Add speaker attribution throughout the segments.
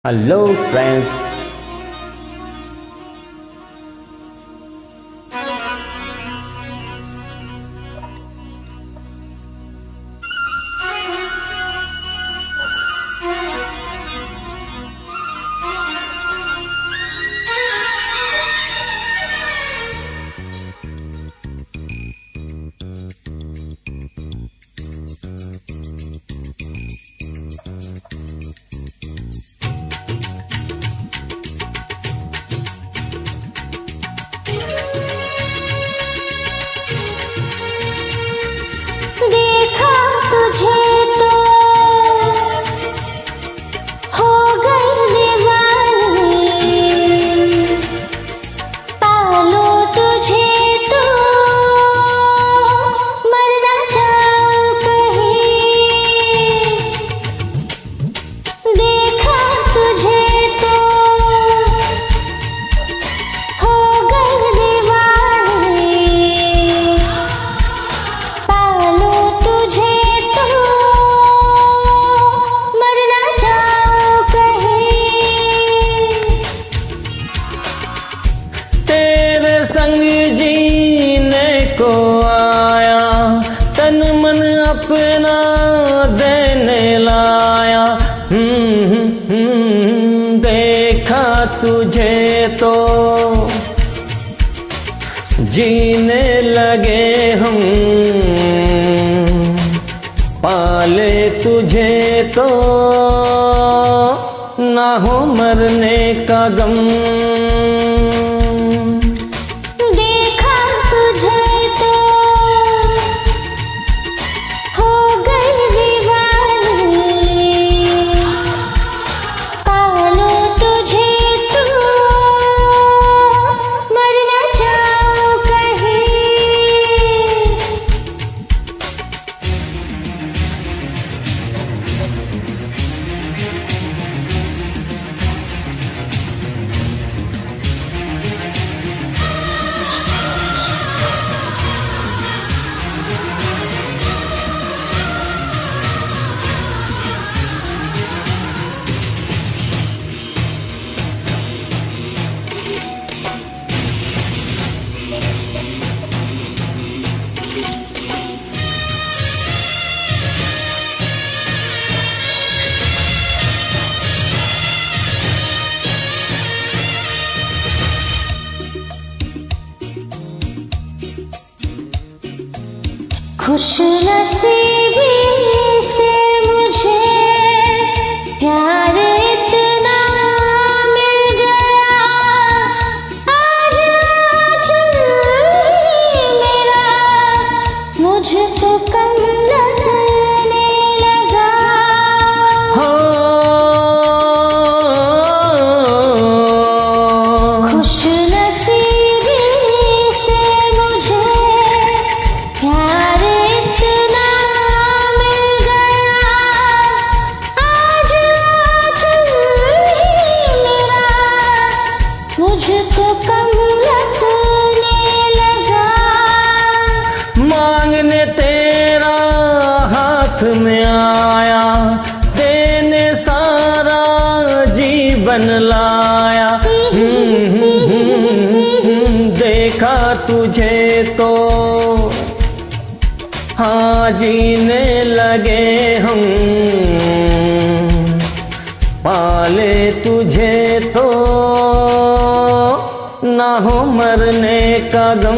Speaker 1: Hello friends.
Speaker 2: देखा तुझे तो हो गई दीवानी, पालो तुझे तो मर ना जाऊं कहीं। देखा तुझे तो हो गई दीवानी, पालो तुझे तो मर ना जाऊं कहीं।
Speaker 1: तेरे संग जीने को आया, तन मन अपना देने लाया। देखा तुझे तो जीने लगे हम, पाले तुझे तो ना हो मरने का गम।
Speaker 2: देखा तुझे तो हो गई दीवानी, पालो तुझे तो मर ना जाऊं कहीं। खुश नसीबी से मुझे प्यार इतना मिल गया, आज चल मेरा मुझको कम लगने लगा।
Speaker 1: हो
Speaker 2: खुश नसीबी से मुझे प्यार इतना मिल गया, आज चल मेरा मुझको कम लगने लगा।
Speaker 1: मांगने तेरा हाथ में आया, देने सारा जीवन लाया। देखा तुझे तो हाँ जीने लगे हम, पाले तुझे तो ना हो मरने का गम।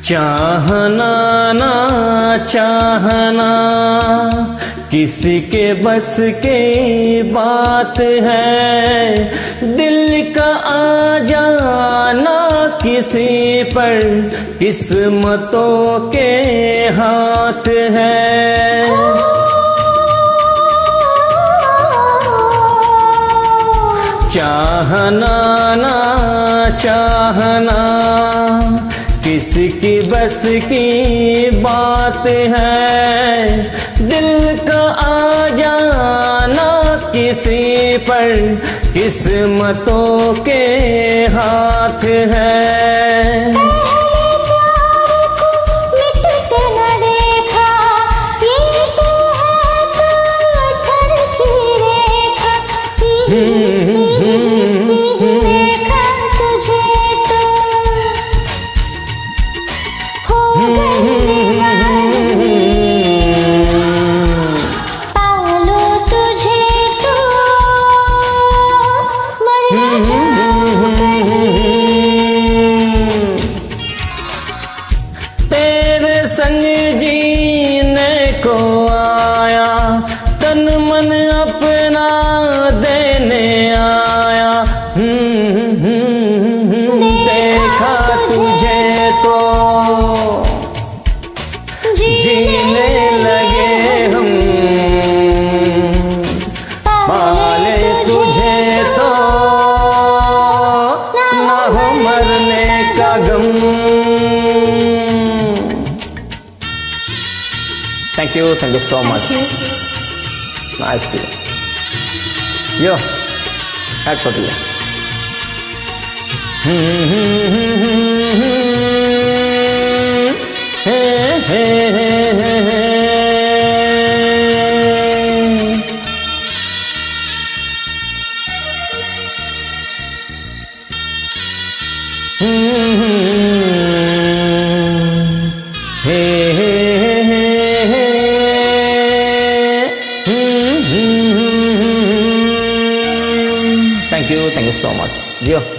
Speaker 1: चाहना ना चाहना किसी के बस की बात है, दिल का आ जाना किसी पर किस्मतों के हाथ है। चाहना ना चाहना किसी की बस की बात है, दिल का आ जाना किसी पर किस्मतों के हाथ है। तेरे संग जीने को आया, तन मन अपना देने आया। देखा तुझे तो जीने लगे हम, पाले तुझे तो ना हो मरने का गम। Thank you so much. Nice feeling. Yo, that's what you. Thank you so much. Yo.